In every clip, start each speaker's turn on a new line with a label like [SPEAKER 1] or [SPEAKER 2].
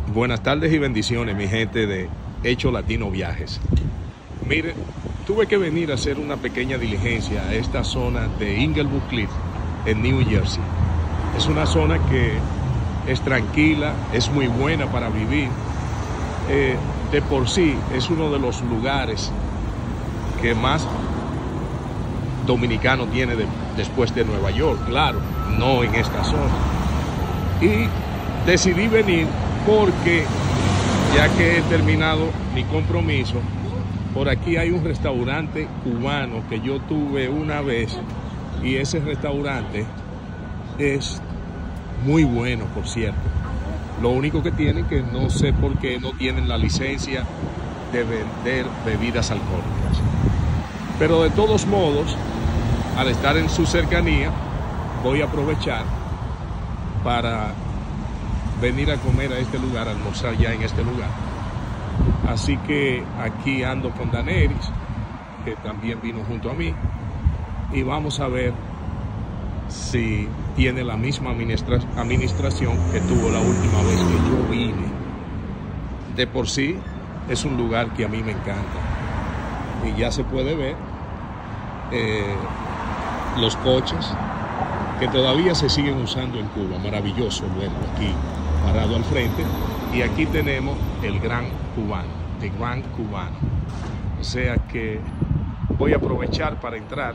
[SPEAKER 1] Buenas tardes y bendiciones, mi gente de Hecho Latino Viajes. Miren, tuve que venir a hacer una pequeña diligencia a esta zona de Inglewood Cliff, en New Jersey. Es una zona que es tranquila, es muy buena para vivir. De por sí es uno de los lugares que más dominicano tiene después de Nueva York, claro, no en esta zona. Y decidí venir porque ya que he terminado mi compromiso, por aquí hay un restaurante cubano que yo tuve una vez y ese restaurante es muy bueno, por cierto. Lo único que tienen que no sé por qué no tienen la licencia de vender bebidas alcohólicas. Pero de todos modos, al estar en su cercanía, voy a aprovechar para venir a comer a este lugar, a almorzar ya en este lugar. Así que aquí ando con Daneris, que también vino junto a mí, y vamos a ver si tiene la misma administración que tuvo la última vez que yo vine. De por sí es un lugar que a mí me encanta y ya se puede ver los coches que todavía se siguen usando en Cuba. Maravilloso verlo aquí parado al frente. Y aquí tenemos el Gran Cubano, el Gran Cubano. O sea que voy a aprovechar para entrar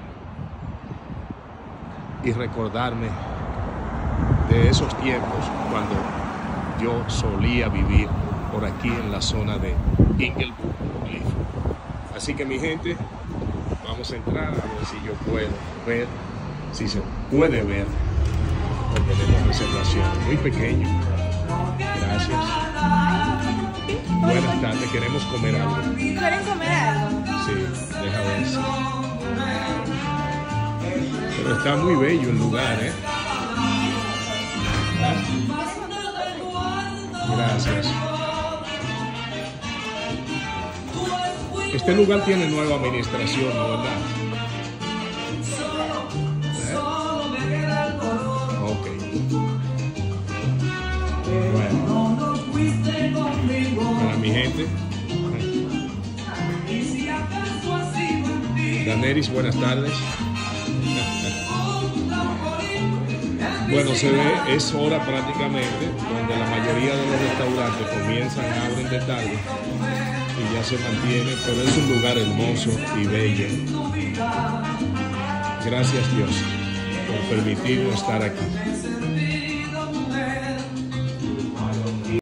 [SPEAKER 1] y recordarme de esos tiempos cuando yo solía vivir por aquí en la zona de Inglewood Cliff. Así que mi gente, vamos a entrar a ver si yo puedo ver, si se puede ver, porque tenemos reservación muy pequeño. Gracias. Buenas tardes, queremos comer algo.
[SPEAKER 2] ¿Quieren comer algo?
[SPEAKER 1] Sí, deja ver. Pero está muy bello el lugar, ¿eh? Gracias. Este lugar tiene nueva administración, ¿no, verdad? Ok. Bueno. Para mi gente. Daneris, buenas tardes. Bueno, se ve, es hora prácticamente donde la mayoría de los restaurantes comienzan, abren de tarde y ya se mantiene, pero es un lugar hermoso y bello. Gracias Dios por permitirnos estar aquí.